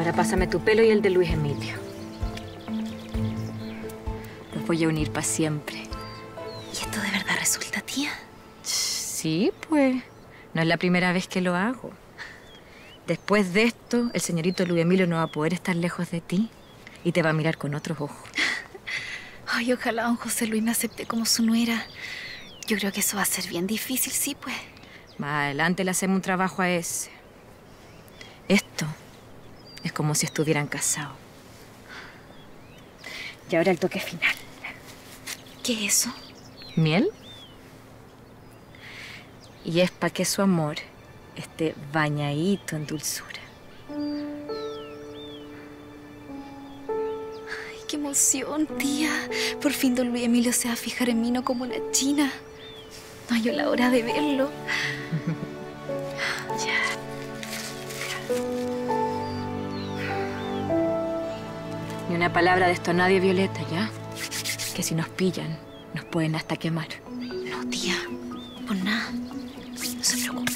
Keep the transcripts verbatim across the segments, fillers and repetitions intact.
Ahora pásame tu pelo y el de Luis Emilio. Los voy a unir para siempre. ¿Y esto de verdad resulta, tía? Sí, pues. No es la primera vez que lo hago. Después de esto, el señorito Luis Emilio no va a poder estar lejos de ti y te va a mirar con otros ojos. Ay, ojalá don José Luis me acepte como su nuera. Yo creo que eso va a ser bien difícil, sí, pues. Más adelante le hacemos un trabajo a ese. Esto es como si estuvieran casados. Y ahora el toque final. ¿Qué es eso? ¿Miel? Y es para que su amor esté bañadito en dulzura. Ay, qué emoción, tía. Por fin don Luis Emilio se va a fijar en mí, no como una china. No hay la hora de verlo. Ya. Ni una palabra de esto a nadie, Violeta, ¿ya? Que si nos pillan, nos pueden hasta quemar. No, tía. Por nada. No se preocupe.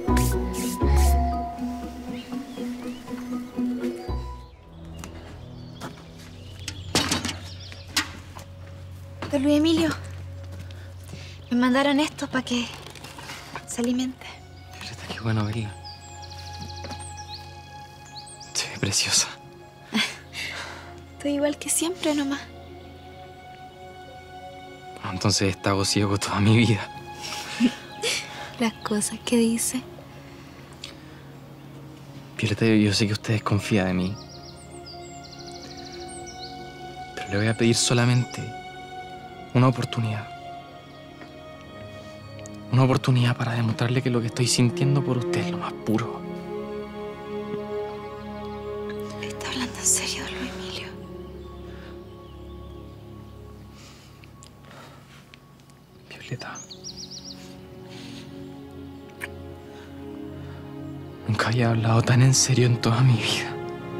Don Luis Emilio, me mandaron esto para que se alimente. Violeta, qué bueno verla. Se ve preciosa. Estoy igual que siempre nomás. Bueno, entonces he estado ciego toda mi vida. Las cosas que dice. Violeta, yo, yo sé que usted desconfía de mí. Pero le voy a pedir solamente una oportunidad. Una oportunidad para demostrarle que lo que estoy sintiendo por usted es lo más puro. ¿Está hablando en serio, don Luis Emilio? Violeta. Nunca había hablado tan en serio en toda mi vida.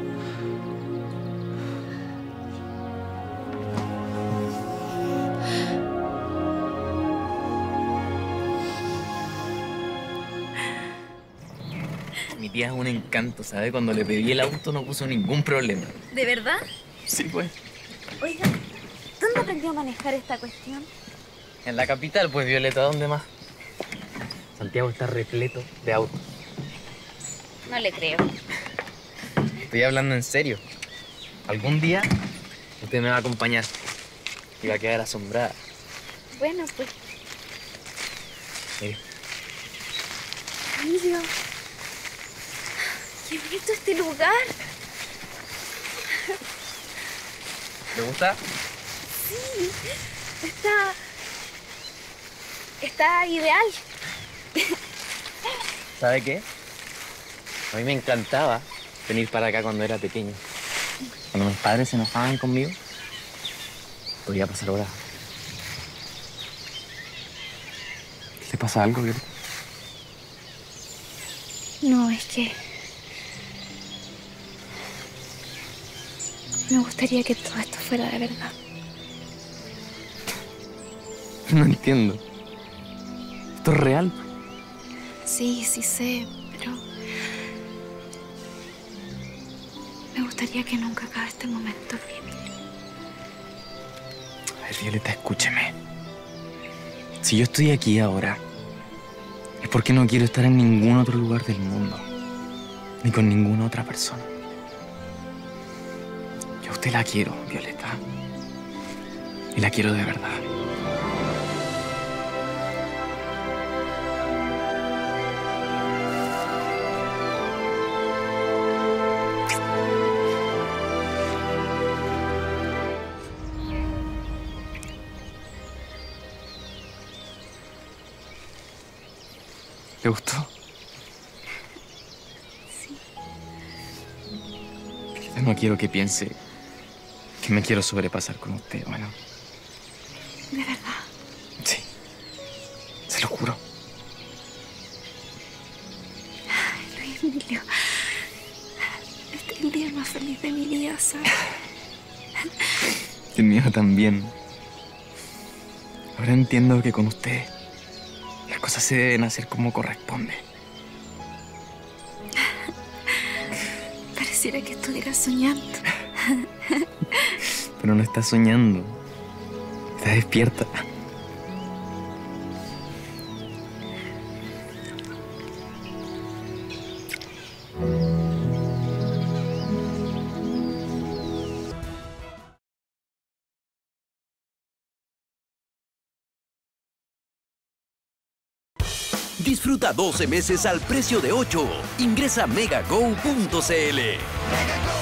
Mi tía es un encanto, ¿sabe? Cuando le pedí el auto no puso ningún problema. ¿De verdad? Sí, pues. Oiga, ¿dónde aprendió a manejar esta cuestión? En la capital, pues, Violeta, ¿dónde más? Santiago está repleto de autos. No le creo. Estoy hablando en serio. Algún día usted me va a acompañar y va a quedar asombrada. Bueno, pues. Mire. Emilio. ¡Qué bonito este lugar! ¿Le gusta? Sí, está... está ideal. ¿Sabe qué? A mí me encantaba venir para acá cuando era pequeño. Cuando mis padres se enojaban conmigo, podía pasar horas. ¿Le pasa algo, Violeta? No, es que... me gustaría que todo esto fuera de verdad. No entiendo. ¿Esto es real? Sí, sí sé, pero... me gustaría que nunca acabe este momento, Luis Emilio. A ver, Violeta, escúcheme. Si yo estoy aquí ahora, es porque no quiero estar en ningún otro lugar del mundo, ni con ninguna otra persona. Yo a usted la quiero, Violeta. Y la quiero de verdad. ¿Le gustó? Sí. Violeta, no quiero que piense que me quiero sobrepasar con usted, bueno. ¿De verdad? Sí. Se lo juro. Ay, Luis Emilio. Este es el día más feliz de mi vida, ¿sabes? El mío también. Ahora entiendo que con usted las cosas se deben hacer como corresponde. Pareciera que estuviera soñando. Pero no estás soñando. Estás despierta. Disfruta doce meses al precio de ocho. Ingresa a megago punto cl.